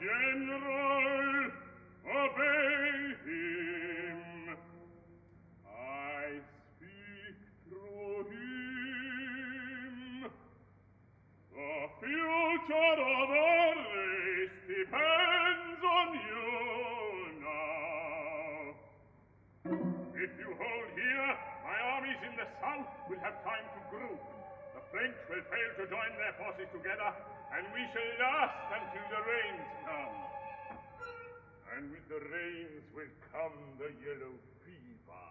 General, obey him. I speak through him. The future of our race depends on you now. If you hold here, my armies in the south will have time to group. The French will fail to join their forces together, and we shall last until the rains come. And with the rains will come the yellow fever.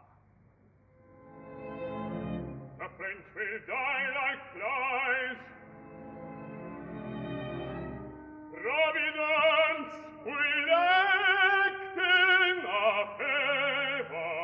The French will die like flies. Providence will act in our favor.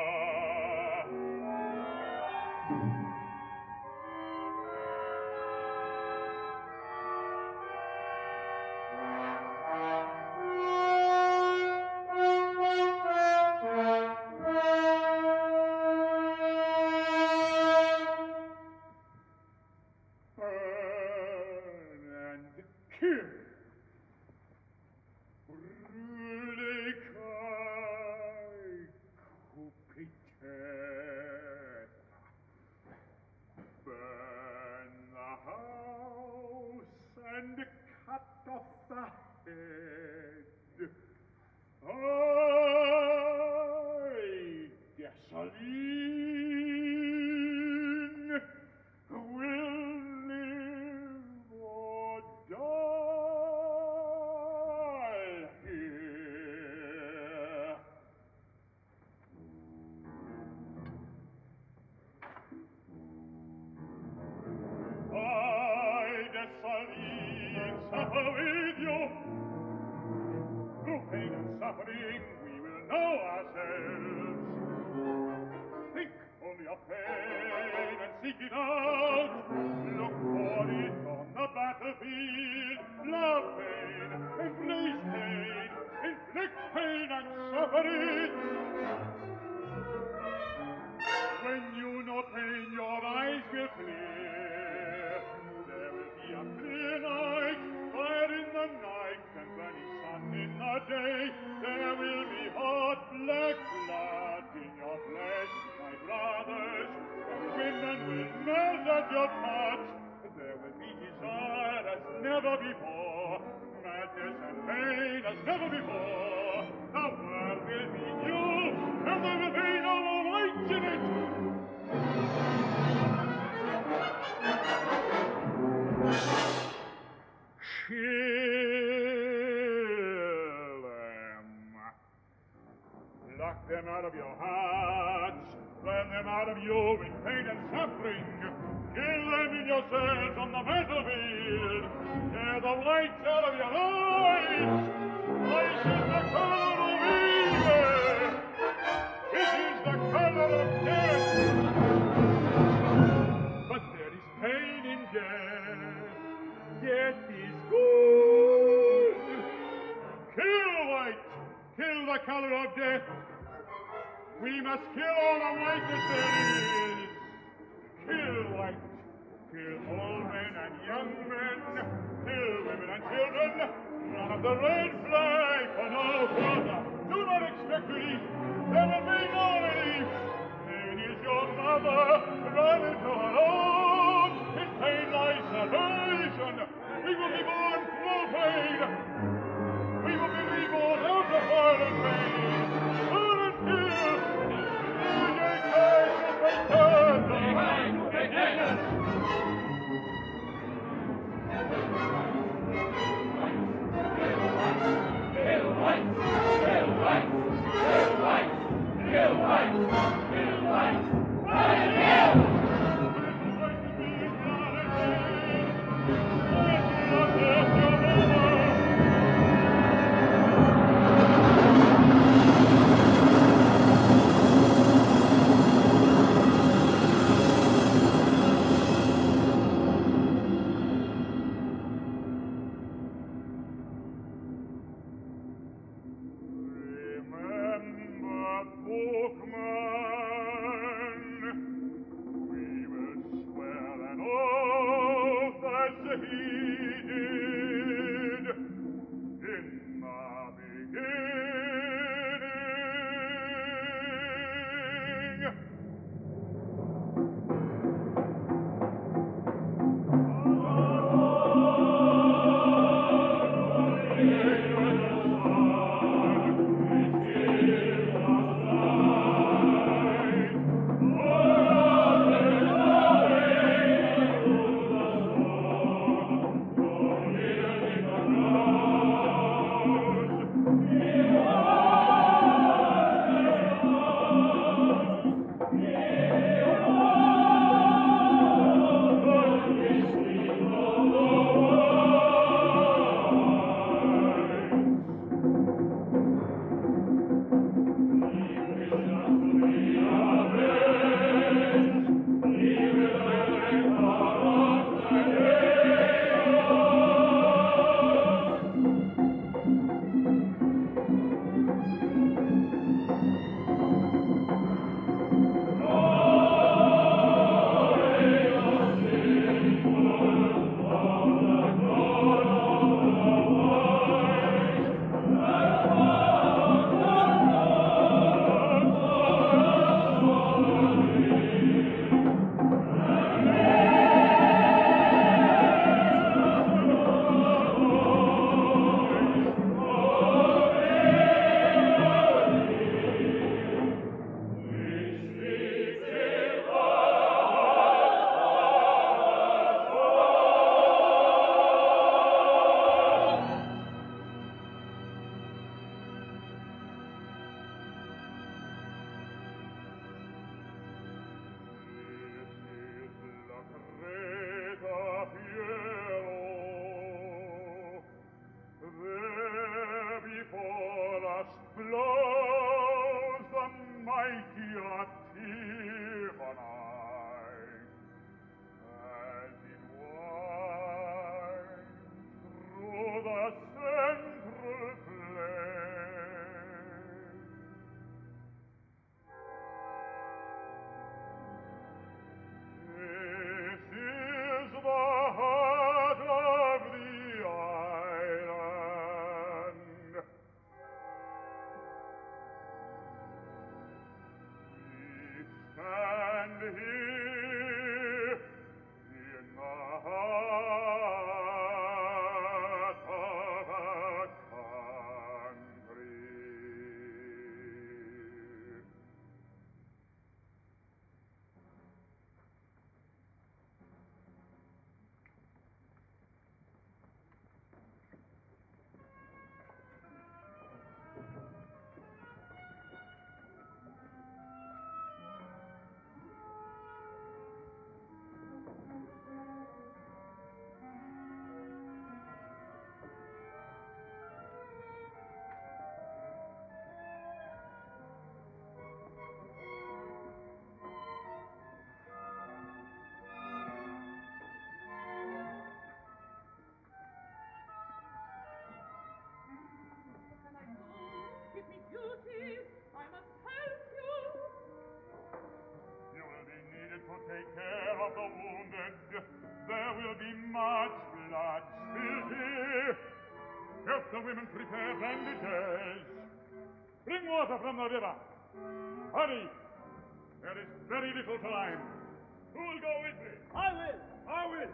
much blood spilled here. Help the women prepare bandages. Bring water from the river. Hurry. There is very little time. Who will go with me? I will. I will.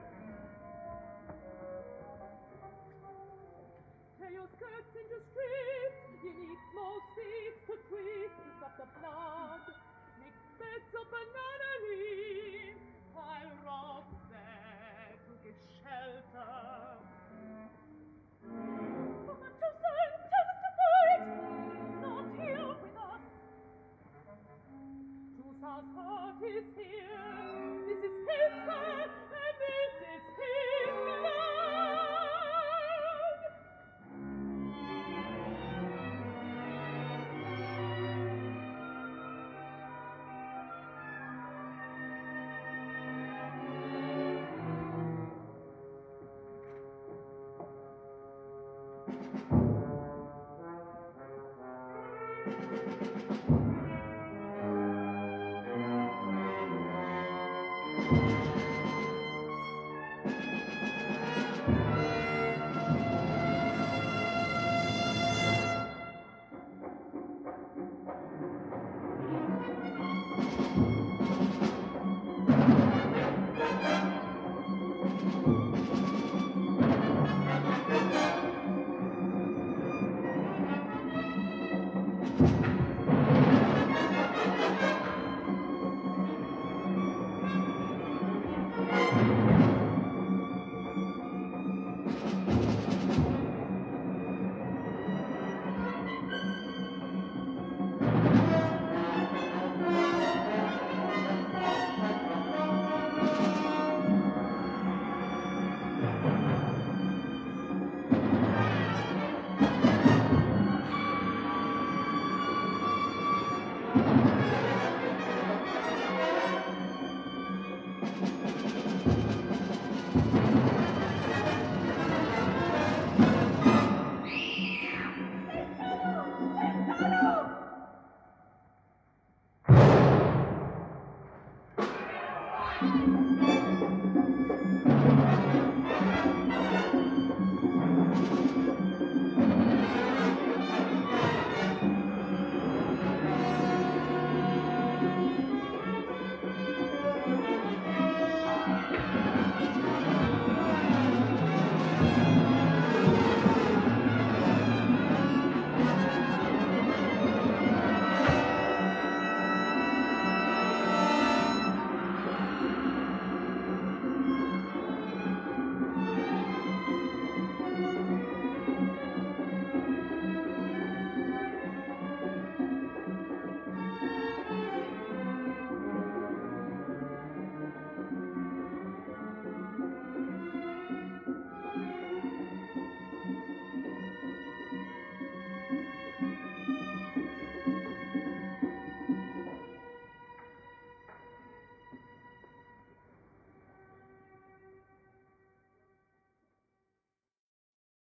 Tear your skirts into strips. You need small sticks to twist to stop the blood. Make beds of banana leaves. Pile rocks there to give shelter. But Toussaint tells us to fight. He's not here with us. Toussaint's heart is here. This is his hand, and this is his blood.